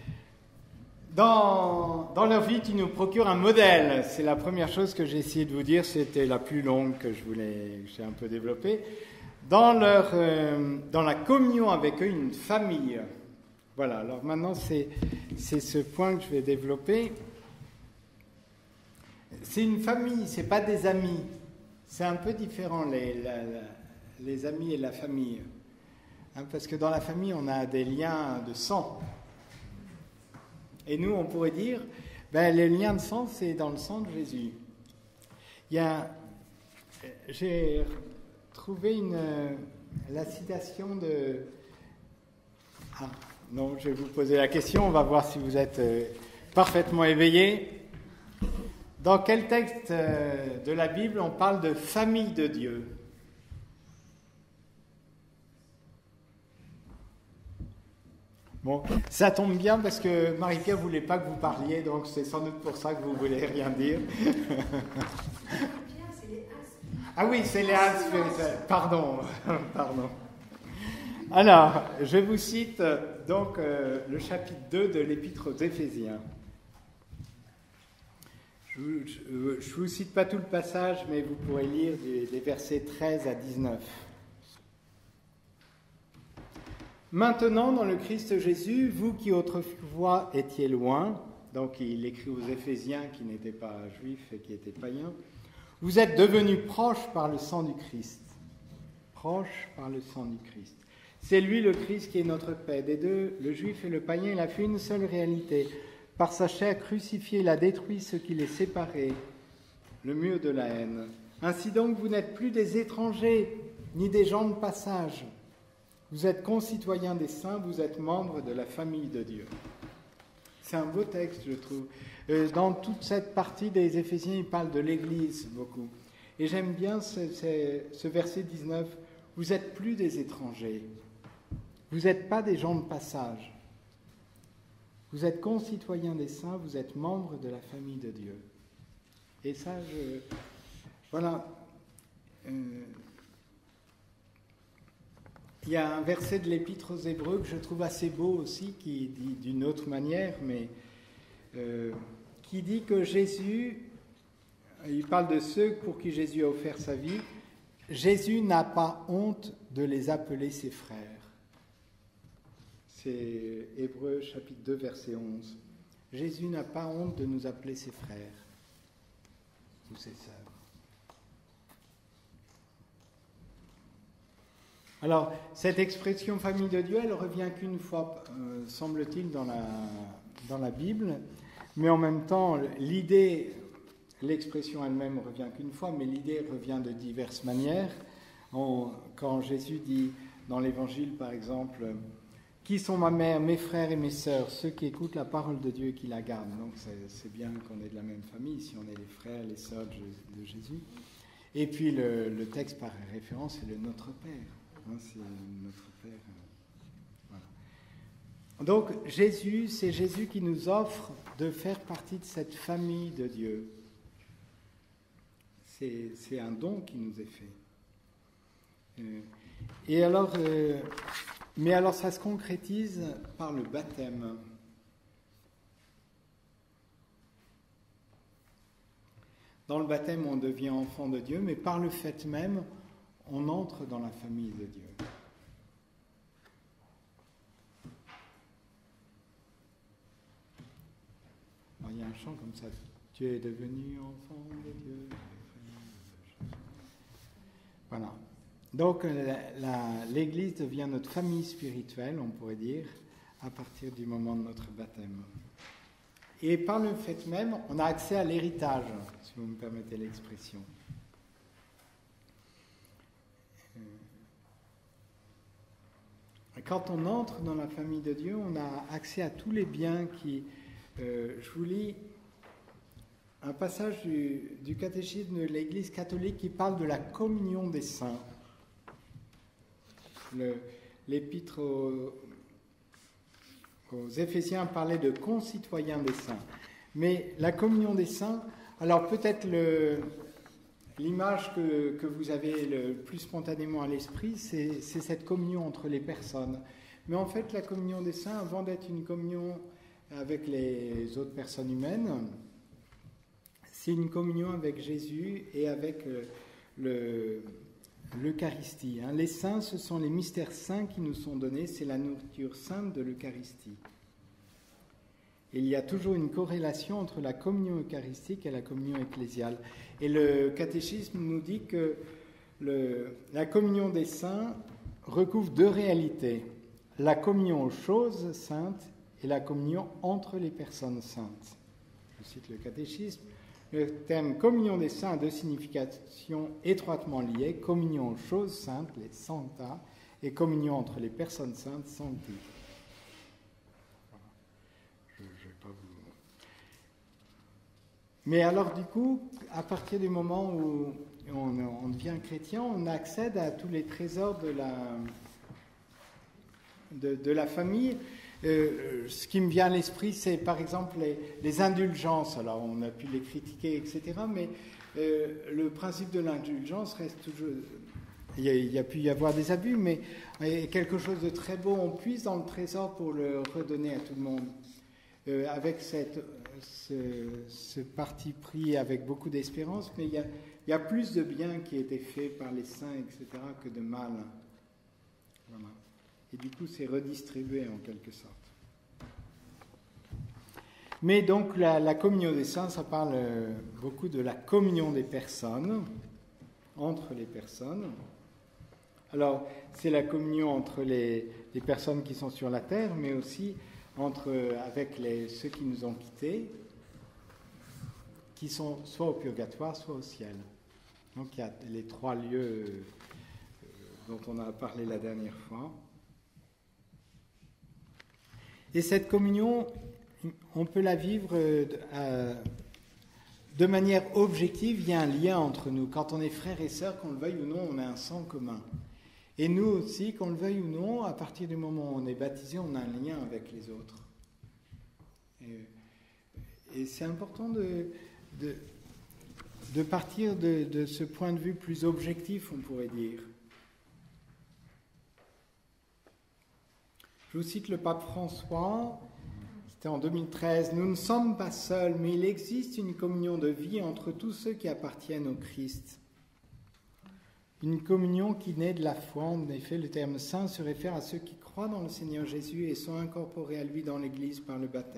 dans leur vie, tu nous procures un modèle. C'est la première chose que j'ai essayé de vous dire. C'était la plus longue que j'ai un peu développée. Dans la communion avec eux, une famille. Voilà, alors maintenant, c'est ce point que je vais développer. C'est une famille, ce n'est pas des amis. C'est un peu différent, les amis et la famille. Hein, parce que dans la famille, on a des liens de sang. Et nous, on pourrait dire, les liens de sang, c'est dans le sang de Jésus. J'ai trouvé la citation de... Ah, non, je vais vous poser la question, on va voir si vous êtes parfaitement éveillés. Dans quel texte de la Bible on parle de famille de Dieu ? Bon, ça tombe bien parce que Marie-Pierre ne voulait pas que vous parliez, donc c'est sans doute pour ça que vous ne voulez rien dire. Ah oui, c'est les Hans. Pardon. Alors, je vous cite donc le chapitre 2 de l'Épître aux Éphésiens. Je ne vous cite pas tout le passage, mais vous pourrez lire des versets 13 à 19. Maintenant, dans le Christ Jésus, vous qui autrefois étiez loin, donc il écrit aux Éphésiens qui n'étaient pas juifs et qui étaient païens, vous êtes devenus proches par le sang du Christ. Proches par le sang du Christ. C'est lui le Christ qui est notre paix. Des deux, le juif et le païen, il a fait une seule réalité. Par sa chair crucifiée, il a détruit ce qui les séparait. le mur de la haine. Ainsi donc, vous n'êtes plus des étrangers, ni des gens de passage. Vous êtes concitoyens des saints, vous êtes membres de la famille de Dieu. C'est un beau texte, je trouve. Dans toute cette partie des Éphésiens, il parle de l'Église beaucoup. Et j'aime bien ce verset 19. Vous n'êtes plus des étrangers. Vous n'êtes pas des gens de passage. Vous êtes concitoyens des saints, vous êtes membres de la famille de Dieu. Et ça, voilà. Il y a un verset de l'Épître aux Hébreux que je trouve assez beau aussi, qui dit d'une autre manière, mais qui dit que Jésus, il parle de ceux pour qui Jésus a offert sa vie, Jésus n'a pas honte de les appeler ses frères. C'est Hébreux chapitre 2, verset 11. Jésus n'a pas honte de nous appeler ses frères ou ses sœurs. Alors, cette expression famille de Dieu, elle revient qu'une fois, semble-t-il, dans la Bible, mais en même temps, l'idée, l'expression elle-même revient qu'une fois, mais l'idée revient de diverses manières. Quand Jésus dit dans l'Évangile, par exemple, « Qui sont ma mère, mes frères et mes sœurs, ceux qui écoutent la parole de Dieu et qui la gardent ?» Donc c'est bien qu'on est de la même famille, si on est les frères, les sœurs de Jésus. Et puis le texte par référence, c'est le Notre Père. C'est notre Père. Voilà. Donc Jésus, c'est Jésus qui nous offre de faire partie de cette famille de Dieu. C'est un don qui nous est fait. Et alors, mais alors ça se concrétise par le baptême. Dans le baptême, on devient enfant de Dieu, mais par le fait même, on entre dans la famille de Dieu. Alors, il y a un chant comme ça. Tu es devenu enfant de Dieu. Voilà. Donc, l'Église devient notre famille spirituelle, on pourrait dire, à partir du moment de notre baptême. Et par le fait même, on a accès à l'héritage, si vous me permettez l'expression. Quand on entre dans la famille de Dieu, on a accès à tous les biens qui... je vous lis un passage du catéchisme de l'Église catholique qui parle de la communion des saints. L'épître aux Éphésiens parlait de concitoyens des saints. Mais la communion des saints, alors peut-être l'image que vous avez le plus spontanément à l'esprit, c'est cette communion entre les personnes. Mais en fait, la communion des saints, avant d'être une communion avec les autres personnes humaines, c'est une communion avec Jésus et avec l'Eucharistie. Les saints, ce sont les mystères saints qui nous sont donnés, c'est la nourriture sainte de l'Eucharistie. Il y a toujours une corrélation entre la communion eucharistique et la communion ecclésiale. Et le catéchisme nous dit que la communion des saints recouvre deux réalités. La communion aux choses saintes et la communion entre les personnes saintes. Je cite le catéchisme. Le terme communion des saints a deux significations étroitement liées. Communion aux choses saintes, les sancta, et communion entre les personnes saintes, sancti. Mais alors du coup, à partir du moment où on devient chrétien, on accède à tous les trésors de la famille. Ce qui me vient à l'esprit, c'est par exemple les indulgences. Alors on a pu les critiquer, etc. Mais le principe de l'indulgence reste toujours... Il y a pu y avoir des abus, mais quelque chose de très beau, on puise dans le trésor pour le redonner à tout le monde. Avec ce parti pris avec beaucoup d'espérance, mais il y a plus de bien qui a été fait par les saints, etc., que de mal. Voilà. Et du coup, c'est redistribué en quelque sorte. Mais donc, la communion des saints, ça parle beaucoup de la communion des personnes, entre les personnes. Alors, c'est la communion entre les personnes qui sont sur la terre, mais aussi avec ceux qui nous ont quittés, qui sont soit au purgatoire, soit au ciel. Donc il y a les 3 lieux dont on a parlé la dernière fois. Et cette communion, on peut la vivre de manière objective. Il y a un lien entre nous. Quand on est frères et sœurs, qu'on le veuille ou non, on a un sang commun. Et nous aussi, qu'on le veuille ou non, à partir du moment où on est baptisé, on a un lien avec les autres. Et c'est important de partir de ce point de vue plus objectif, on pourrait dire. Je vous cite le pape François, c'était en 2013. « Nous ne sommes pas seuls, mais il existe une communion de vie entre tous ceux qui appartiennent au Christ. Une communion qui naît de la foi. En effet, le terme saint se réfère à ceux qui croient dans le Seigneur Jésus et sont incorporés à lui dans l'Église par le baptême. »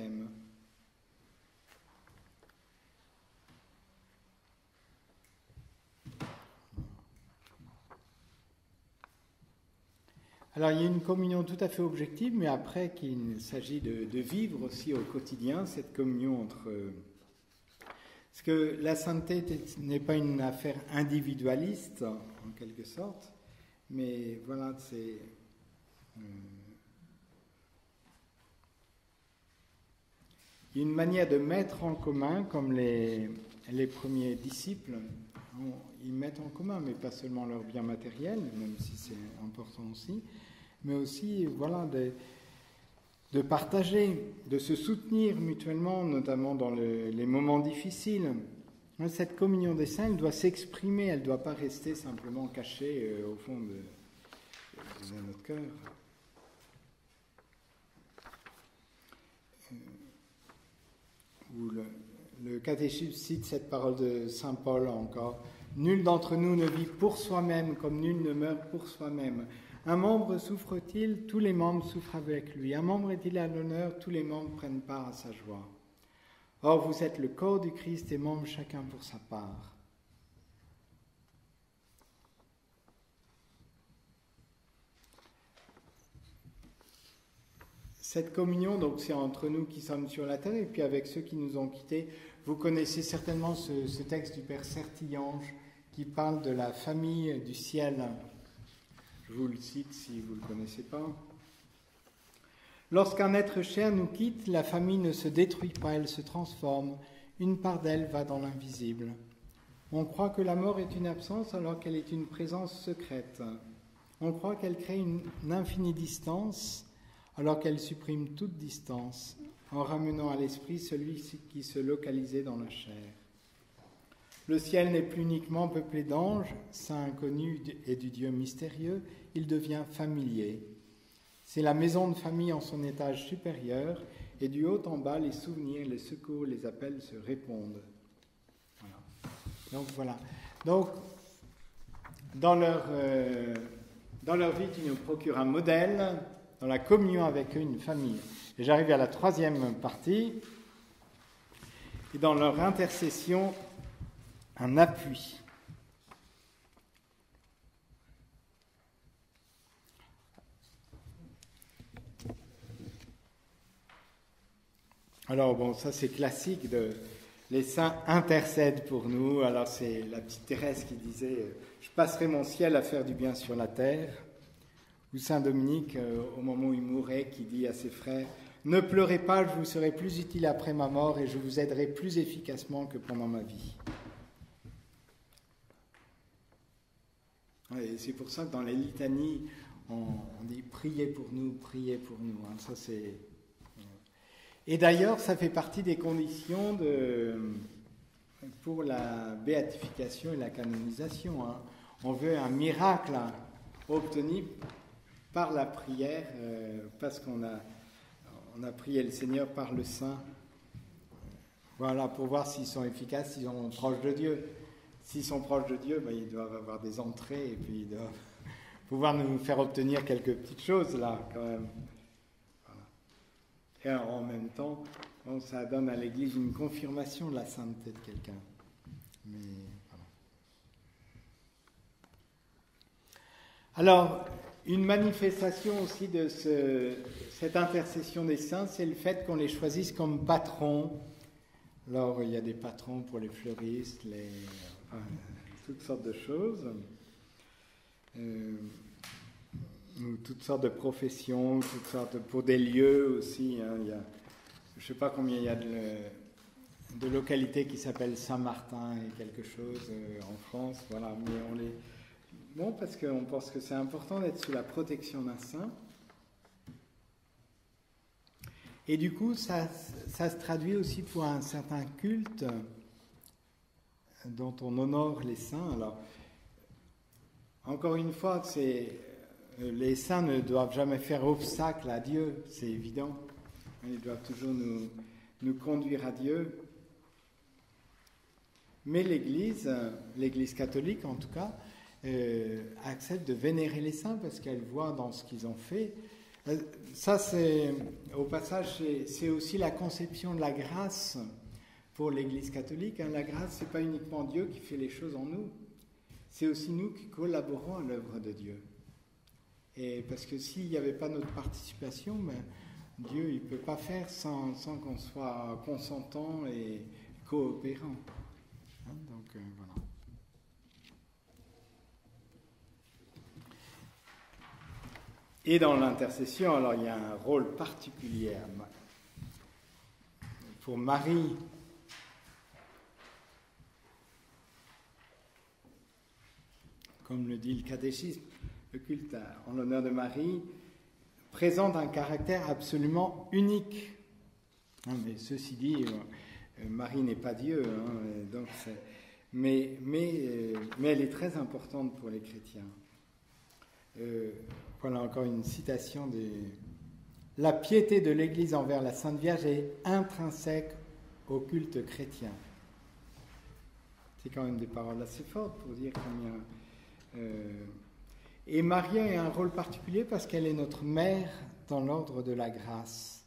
Alors, il y a une communion tout à fait objective, mais après qu'il s'agit de vivre aussi au quotidien cette communion entre... Parce que la sainteté n'est pas une affaire individualiste, en quelque sorte, mais voilà, c'est... Il y a une manière de mettre en commun, comme les premiers disciples, ils mettent en commun, mais pas seulement leurs biens matériels, même si c'est important aussi, mais aussi, voilà, de partager, de se soutenir mutuellement, notamment dans les moments difficiles. Cette communion des saints, elle doit s'exprimer, elle ne doit pas rester simplement cachée au fond de notre cœur. Où le catéchisme cite cette parole de saint Paul encore. « Nul d'entre nous ne vit pour soi-même comme nul ne meurt pour soi-même. Un membre souffre-t-il, tous les membres souffrent avec lui. Un membre est-il à l'honneur, tous les membres prennent part à sa joie. Or, vous êtes le corps du Christ et membres chacun pour sa part. » Cette communion, donc, c'est entre nous qui sommes sur la terre et puis avec ceux qui nous ont quittés. Vous connaissez certainement ce texte du Père Sertillange qui parle de la famille du ciel. Je vous le cite si vous ne le connaissez pas. « Lorsqu'un être cher nous quitte, la famille ne se détruit pas, elle se transforme. Une part d'elle va dans l'invisible. On croit que la mort est une absence alors qu'elle est une présence secrète. On croit qu'elle crée une infinie distance alors qu'elle supprime toute distance, en ramenant à l'esprit celui qui se localisait dans la chair. Le ciel n'est plus uniquement peuplé d'anges, saints inconnus et du Dieu mystérieux, il devient familier. C'est la maison de famille en son étage supérieur, et du haut en bas, les souvenirs, les secours, les appels se répondent. Voilà. Donc, dans leur vie, tu nous procures un modèle, dans la communion avec eux, une famille. Et j'arrive à la 3e partie, et dans leur intercession, un appui. Alors bon, ça c'est classique, les saints intercèdent pour nous. Alors c'est la petite Thérèse qui disait « Je passerai mon ciel à faire du bien sur la terre ». Ou saint Dominique, au moment où il mourait, qui dit à ses frères « Ne pleurez pas, je vous serai plus utile après ma mort et je vous aiderai plus efficacement que pendant ma vie. » Et c'est pour ça que dans les litanies, on dit « Priez pour nous, priez pour nous ». Ça, c'est... Et d'ailleurs, ça fait partie des conditions pour la béatification et la canonisation. On veut un miracle obtenu par la prière, parce qu'on a prié le Seigneur par le Saint. Voilà, pour voir s'ils sont efficaces, s'ils sont proches de Dieu. S'ils sont proches de Dieu, ils doivent avoir des entrées et puis ils doivent pouvoir nous faire obtenir quelques petites choses là, quand même. Voilà. Et alors, en même temps, ça donne à l'Église une confirmation de la sainteté de quelqu'un. Mais voilà. Alors, une manifestation aussi de cette intercession des saints, c'est le fait qu'on les choisisse comme patrons. Alors, il y a des patrons pour les fleuristes, enfin, toutes sortes de choses. Ou toutes sortes de professions, pour des lieux aussi. Hein, je ne sais pas combien il y a de localités qui s'appellent Saint-Martin et quelque chose en France. Voilà, mais bon, parce qu'on pense que c'est important d'être sous la protection d'un saint. Et du coup, ça se traduit aussi pour un certain culte dont on honore les saints. Alors, encore une fois, les saints ne doivent jamais faire obstacle à Dieu, c'est évident. Ils doivent toujours nous conduire à Dieu. Mais l'Église catholique en tout cas, accepte de vénérer les saints parce qu'elle voit dans ce qu'ils ont fait. Ça, au passage, c'est aussi la conception de la grâce pour l'Église catholique. La grâce, ce n'est pas uniquement Dieu qui fait les choses en nous, c'est aussi nous qui collaborons à l'œuvre de Dieu. Et parce que s'il n'y avait pas notre participation, Dieu il ne peut pas faire sans qu'on soit consentant et coopérant. Donc voilà. Et dans l'intercession, alors il y a un rôle particulier pour Marie. Comme le dit le catéchisme, le culte en l'honneur de Marie présente un caractère absolument unique. Mais ceci dit, Marie n'est pas Dieu, donc mais elle est très importante pour les chrétiens. Voilà encore une citation La piété de l'Église envers la Sainte Vierge est intrinsèque au culte chrétien. C'est quand même des paroles assez fortes pour dire combien... Et Marie a un rôle particulier parce qu'elle est notre mère dans l'ordre de la grâce.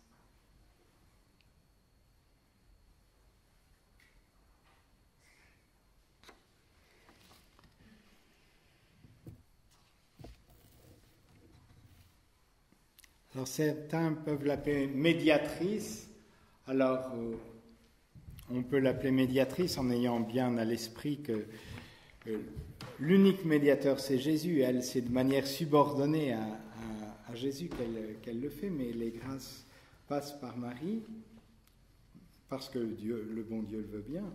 Alors certains peuvent l'appeler médiatrice. Alors on peut l'appeler médiatrice en ayant bien à l'esprit que l'unique médiateur, c'est Jésus. Elle, c'est de manière subordonnée à Jésus qu'elle le fait, mais les grâces passent par Marie, parce que Dieu, le bon Dieu le veut bien.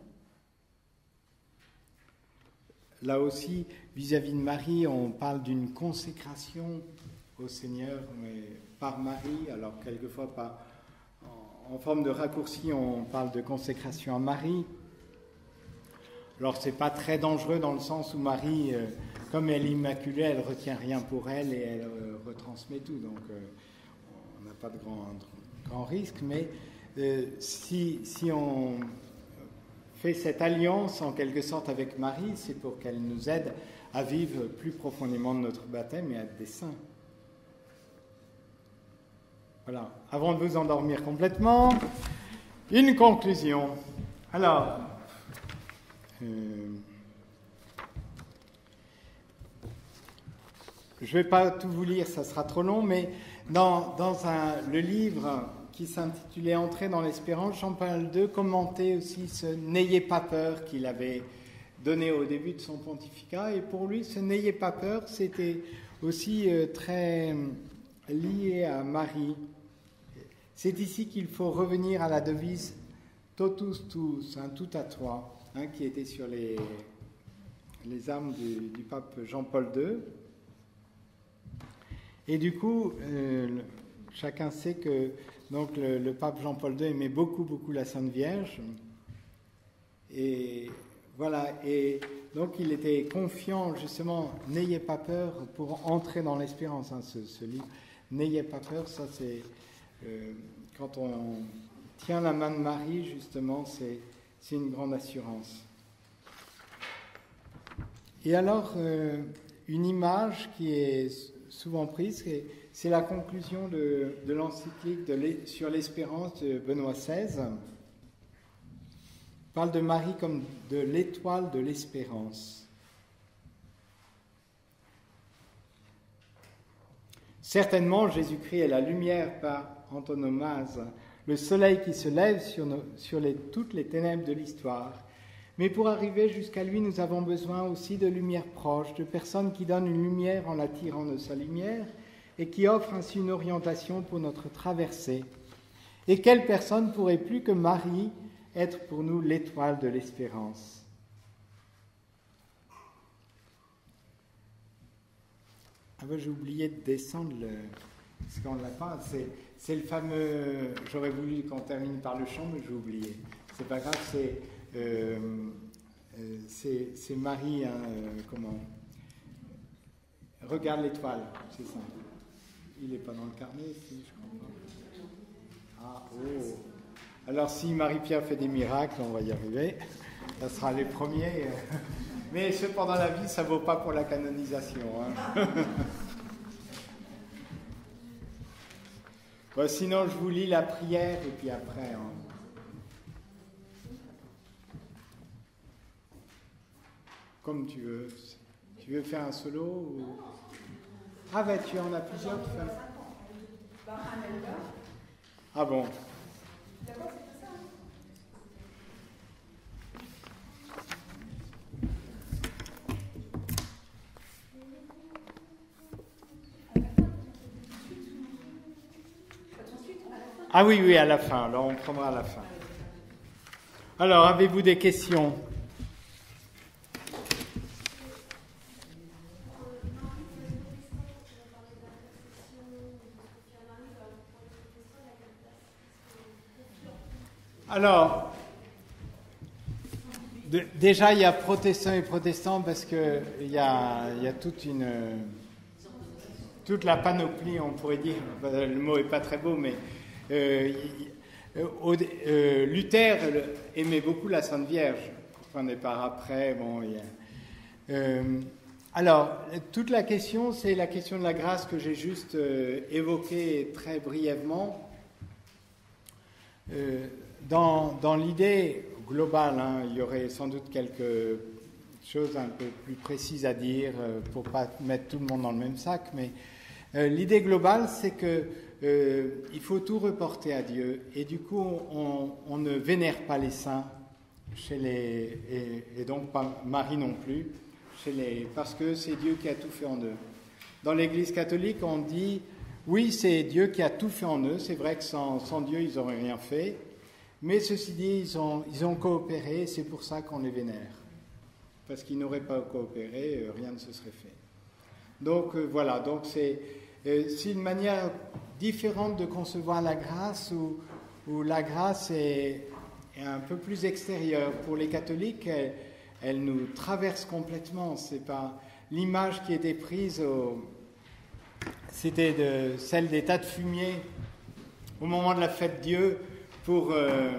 Là aussi, vis-à-vis de Marie, on parle d'une consécration au Seigneur, mais par Marie. Alors, quelquefois, en forme de raccourci, on parle de consécration à Marie. Alors, ce n'est pas très dangereux dans le sens où Marie, comme elle est immaculée, elle ne retient rien pour elle et elle retransmet tout. Donc, on n'a pas de grand risque. Mais si on fait cette alliance, en quelque sorte, avec Marie, c'est pour qu'elle nous aide à vivre plus profondément de notre baptême et à être des saints. Voilà. Avant de vous endormir complètement, une conclusion. Alors... je ne vais pas tout vous lire, ça sera trop long, mais dans le livre qui s'intitulait « Entrer dans l'espérance », Jean-Paul II commentait aussi ce « N'ayez pas peur » qu'il avait donné au début de son pontificat. Et pour lui, ce « N'ayez pas peur », c'était aussi très lié à Marie. C'est ici qu'il faut revenir à la devise « Totus tuus », tout à toi. Qui était sur les armes du pape Jean-Paul II. Et du coup, chacun sait que donc, le pape Jean-Paul II aimait beaucoup la Sainte Vierge. Et voilà, et donc il était confiant, justement, n'ayez pas peur pour entrer dans l'espérance. Ce livre, n'ayez pas peur, ça c'est quand on tient la main de Marie, justement, c'est une grande assurance. Et alors, une image qui est souvent prise, c'est la conclusion de l'encyclique sur l'espérance de Benoît XVI. Il parle de Marie comme de l'étoile de l'espérance. Certainement, Jésus-Christ est la lumière par antonomase, le soleil qui se lève sur toutes les ténèbres de l'histoire. Mais pour arriver jusqu'à lui, nous avons besoin aussi de lumière proche, de personnes qui donnent une lumière en l'attirant de sa lumière et qui offrent ainsi une orientation pour notre traversée. Et quelle personne pourrait plus que Marie être pour nous l'étoile de l'espérance? Ah ben, j'ai oublié de descendre ce qu'on l'a pas. C'est le fameux. J'aurais voulu qu'on termine par le chant, mais j'ai oublié. C'est pas grave. C'est Marie. Comment? Regarde l'étoile. C'est ça. Il n'est pas dans le carnet, si je comprends. Ah, oh. Alors, si Marie-Pierre fait des miracles, on va y arriver. Ça sera les premiers. Mais cependant, la vie, ça ne vaut pas pour la canonisation. Hein. Bon, sinon, je vous lis la prière et puis après... Comme tu veux. Tu veux faire un solo ou... Ah ben, tu en as plusieurs qui font... Ah bon. Ah oui, oui, à la fin. Alors, on prendra à la fin. Alors, avez-vous des questions? Alors, déjà, il y a protestants et protestants parce qu'il y a toute la panoplie, on pourrait dire. Le mot n'est pas très beau, mais Luther aimait beaucoup la Sainte Vierge. Enfin, des par après, bon, alors, toute la question, c'est la question de la grâce que j'ai juste évoquée très brièvement. Dans l'idée globale, hein, il y aurait sans doute quelque chose un peu plus précise à dire pour ne pas mettre tout le monde dans le même sac, mais l'idée globale, c'est que il faut tout reporter à Dieu, et du coup, on ne vénère pas les saints, et donc pas Marie non plus, parce que c'est Dieu qui a tout fait en eux. Dans l'Église catholique, on dit, oui, c'est Dieu qui a tout fait en eux, c'est vrai que sans Dieu, ils n'auraient rien fait, mais ceci dit, ils ont coopéré, c'est pour ça qu'on les vénère. Parce qu'ils n'auraient pas coopéré, rien ne se serait fait. Donc voilà, donc c'est une manière différente de concevoir la grâce, où la grâce est un peu plus extérieure. Pour les catholiques, elle nous traverse complètement. C'est pas l'image qui était prise, c'était celle des tas de fumier au moment de la fête Dieu. Pour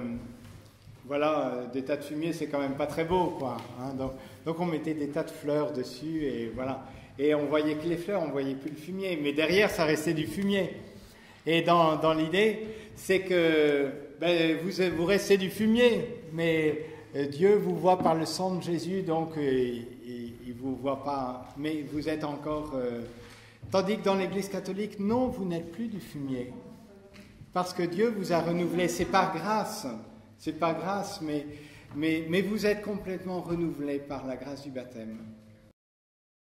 des tas de fumier, c'est quand même pas très beau, quoi. Hein, donc on mettait des tas de fleurs dessus et voilà. Et on voyait que les fleurs, on voyait plus le fumier, mais derrière ça restait du fumier. Et dans l'idée, c'est que vous restez du fumier, mais Dieu vous voit par le sang de Jésus, donc il vous voit pas, mais vous êtes encore. Tandis que dans l'Église catholique, non, vous n'êtes plus du fumier. Parce que Dieu vous a renouvelé, c'est par grâce, mais vous êtes complètement renouvelé par la grâce du baptême.